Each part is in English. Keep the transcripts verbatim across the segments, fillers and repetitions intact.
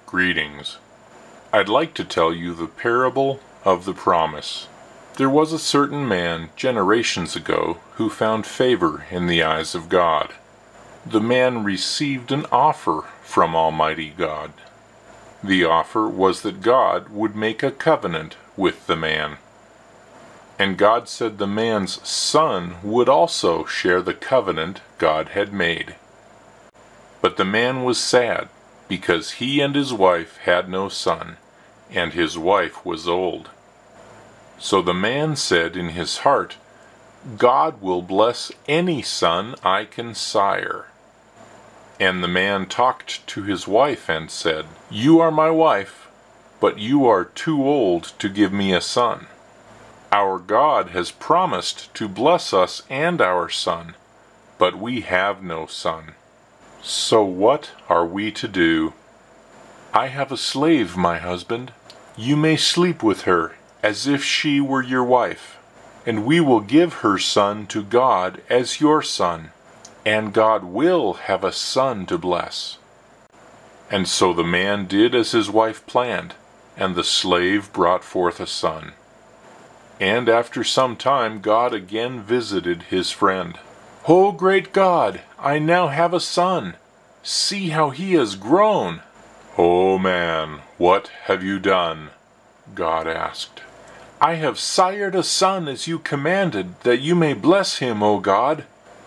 Greetings. I'd like to tell you the parable of the promise. There was a certain man generations ago who found favor in the eyes of God. The man received an offer from Almighty God. The offer was that God would make a covenant with the man. And God said the man's son would also share the covenant God had made. But the man was sad, because he and his wife had no son, and his wife was old. So the man said in his heart, God will bless any son I can sire. And the man talked to his wife and said, You are my wife, but you are too old to give me a son. Our God has promised to bless us and our son, but we have no son. So what are we to do? I have a slave, my husband. You may sleep with her as if she were your wife, and we will give her son to God as your son, and God will have a son to bless. And so the man did as his wife planned, and the slave brought forth a son. And after some time God again visited his friend. O great God, I now have a son. See how he has grown. O man, what have you done? God asked. I have sired a son as you commanded, that you may bless him, O God.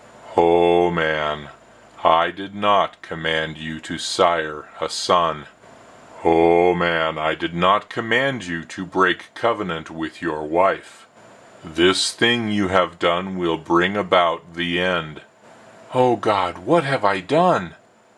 O man, I did not command you to sire a son. O man, I did not command you to break covenant with your wife. This thing you have done will bring about the end. O God, what have I done?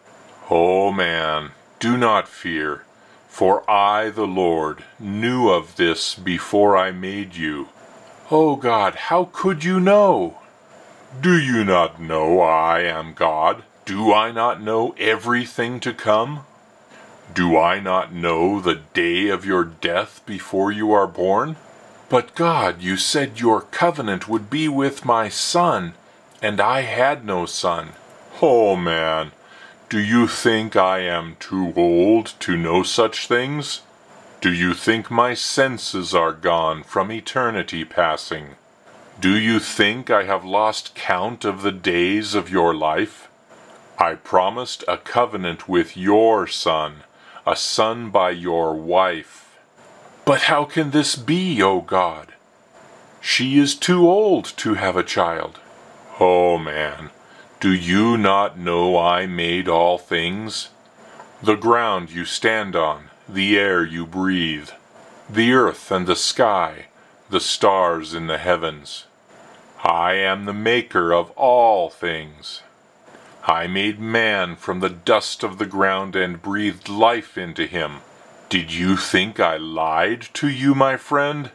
O man, do not fear, for I, the Lord, knew of this before I made you. O God, how could you know? Do you not know I am God? Do I not know everything to come? Do I not know the day of your death before you are born? But God, you said your covenant would be with my son, and I had no son. Oh man, do you think I am too old to know such things? Do you think my senses are gone from eternity passing? Do you think I have lost count of the days of your life? I promised a covenant with your son, a son by your wife. But how can this be, O God? She is too old to have a child. Oh man, do you not know I made all things? The ground you stand on, the air you breathe, the earth and the sky, the stars in the heavens. I am the maker of all things. I made man from the dust of the ground and breathed life into him. Did you think I lied to you, my friend?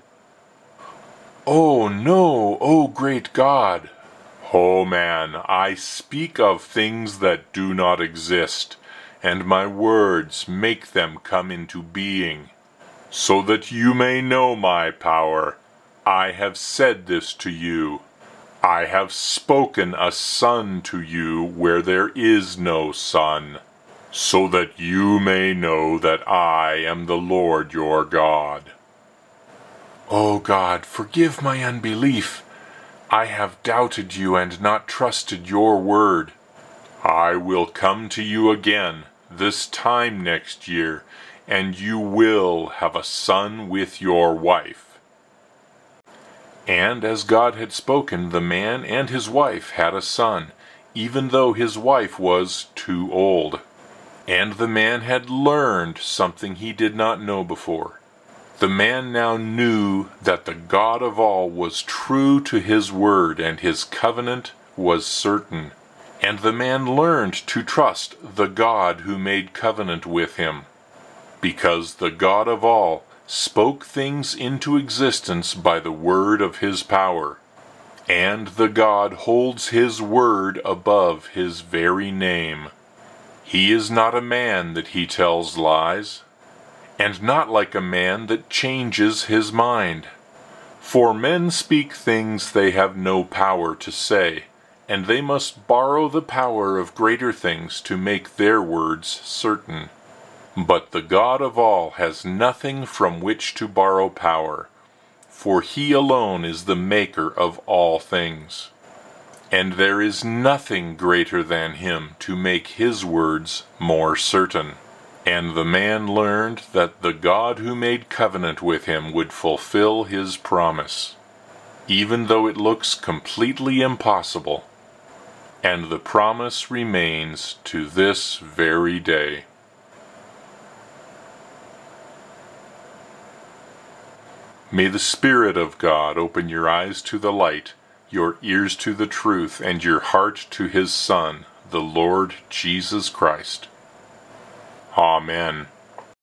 Oh no, O great God! Oh man, I speak of things that do not exist, and my words make them come into being. So that you may know my power, I have said this to you. I have spoken a son to you where there is no son, so that you may know that I am the Lord your God. O God, forgive my unbelief. I have doubted you and not trusted your word. I will come to you again, this time next year, and you will have a son with your wife. And as God had spoken, the man and his wife had a son, even though his wife was too old. And the man had learned something he did not know before. The man now knew that the God of all was true to his word, and his covenant was certain. And the man learned to trust the God who made covenant with him, because the God of all spoke things into existence by the word of his power, and the God holds his word above his very name. He is not a man that he tells lies, and not like a man that changes his mind. For men speak things they have no power to say, and they must borrow the power of greater things to make their words certain. But the God of all has nothing from which to borrow power, for he alone is the maker of all things. And there is nothing greater than him to make his words more certain. And the man learned that the God who made covenant with him would fulfill his promise, even though it looks completely impossible. And the promise remains to this very day. May the Spirit of God open your eyes to the light, your ears to the truth, and your heart to his Son, the Lord Jesus Christ. Amen.